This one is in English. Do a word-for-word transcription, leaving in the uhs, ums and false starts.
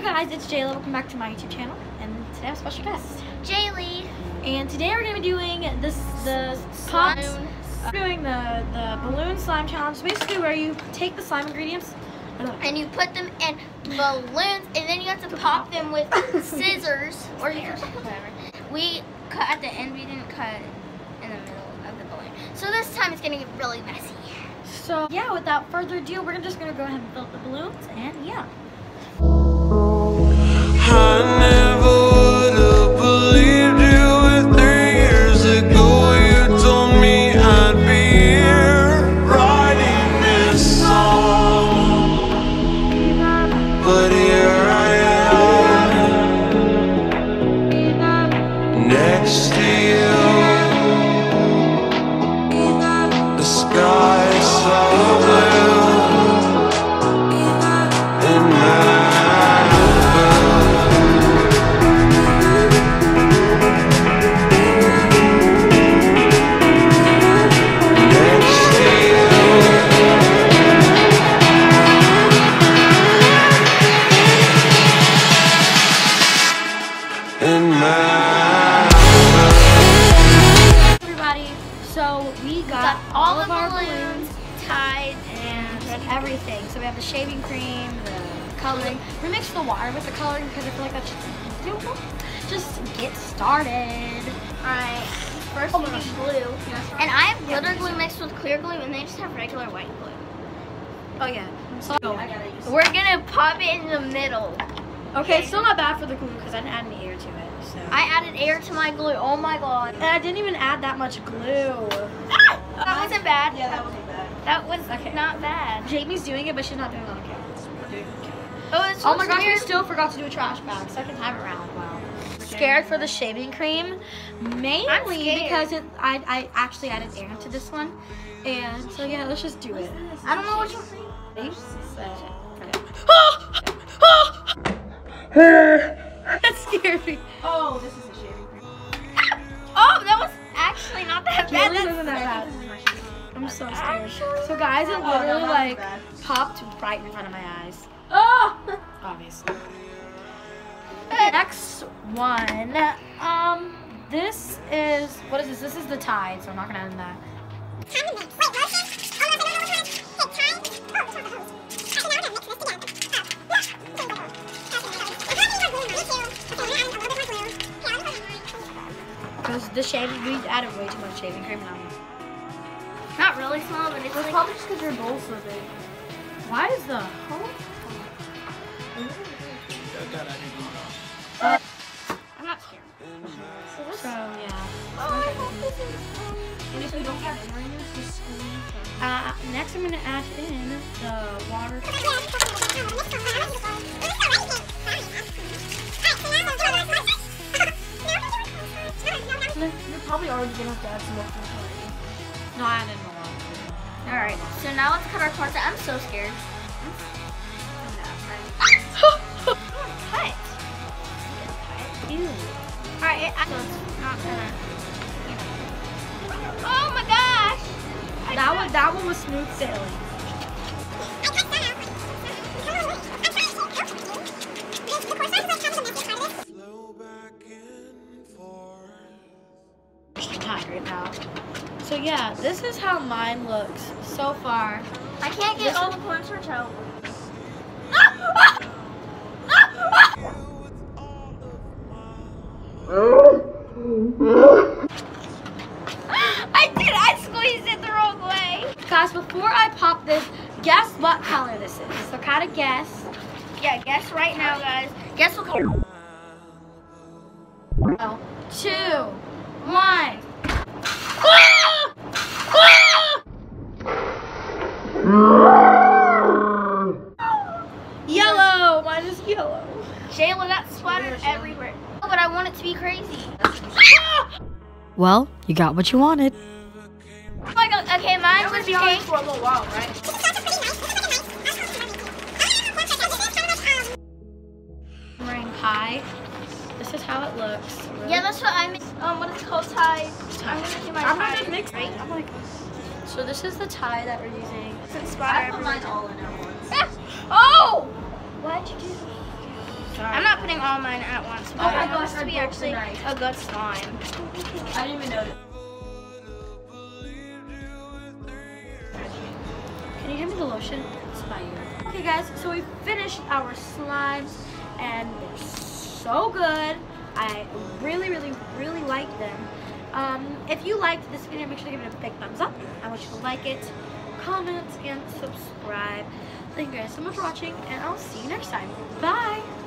guys, it's Jayla. Welcome back to my YouTube channel, and today I have a special guest, Jaylee. And today we're gonna be doing this the Slime. pops. Uh, doing the the balloon slime challenge. Basically, where you take the slime ingredients And you put them in balloons, and then you have to pop them with scissors or whatever. We cut at the end. We didn't cut in the middle of the balloon. So this time it's gonna get really messy. So yeah, without further ado, we're just gonna go ahead and fill up the balloons, and yeah. I never would have believed you if three years ago you told me I'd be here writing this song. But here I am, next to you. The sky is so blue, and my Everybody, so we got, Got all all of the our balloons balloons tied and and everything. So we have the shaving cream, the coloring. We mixed the water with the coloring because I feel like that's just beautiful. Just get started. Alright, first we need glue. And I have glitter glue mixed with clear glue, and they just have regular white glue. Oh yeah. So, We're gonna pop it in the middle. okay, it's still not bad for the glue because I didn't add any air to it. So. I added air to my glue. Oh my god. And I didn't even add that much glue. That wasn't bad. Yeah, that wasn't bad. That was Okay. not bad. Jamie's doing it, but she's not doing it on camera. Oh, it's Oh my gosh, we weird. still forgot to do a trash bag. Second time around. Wow. Scared for the shaving cream, mainly scared. because it, I, I actually added air into this one. And so yeah, let's just do it. I don't know which one. Ready? Set. That scared me. Oh, this is a shaving cream. Oh, that was actually not that bad. Really That's- wasn't that This bad. is my shaving cream. I'm so scared. So guys, it literally no, that like was bad. popped right in front of my eyes. Oh! Obviously. Next one. Um, this is what is this? This is the Tide, so I'm not gonna add that. Because the shaving, we added way too much shaving cream now. Not really small, but it's It's like. probably just because your bowl's so big. Why is the hole? Uh, I'm not scared. so yeah. Oh, I hope this is. And if you don't have earrings, just squeeze. Uh, next I'm gonna add in the water. You're probably already gonna have to add some more food already. No, I added more. All right. So now let's cut our parts out. I'm so scared. Cut. Ew. All right. I, so it's not gonna. Oh my gosh. I That cut- one, that one was smooth sailing. flow back and forth. I'm tired right now. So yeah, this is how mine looks so far. I can't get all the cornstarch out. I did. I squeezed it the wrong way. Guys, before I pop this, guess what color this is. So kind of guess. Yeah, guess right now, guys. Guess what color? Oh, two, one. Yellow. Mine is yellow. Shayla got splattered everywhere. Oh, but I want it to be crazy. Well, you got what you wanted. Oh my god. Okay, mine would be pink. For a little while, right? I'm wearing pie. This is how it looks. Yeah, that's what I mixed. Um, what it's called, tie. I'm gonna do my I'm tie. gonna mix it. I'm like, so this is the tie that we're using. It's inspired I put everywhere. mine all in at once. Ah! Oh! Why'd you do that? So I'm not putting all mine at once. But Oh my I want gosh, this to I be broke the actually knife. a good slime. I didn't even notice. Can you hand me the lotion? It's by you. Okay guys, so we finished our slimes and they're so good. I really, really, really like them. Um, if you liked this video, make sure to give it a big thumbs up. I want you to like it, comment, and subscribe. Thank you guys so much for watching, and I'll see you next time. Bye!